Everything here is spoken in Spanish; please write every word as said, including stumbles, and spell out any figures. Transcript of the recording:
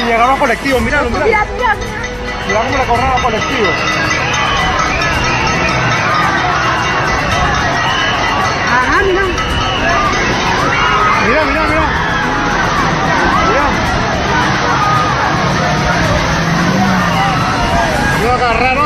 llegaron los colectivos, míralo, míralo. Mira, mira, Mira cómo le corren a los colectivos. ajá, mira. Mira, mira, mira. Mira. Lo agarraron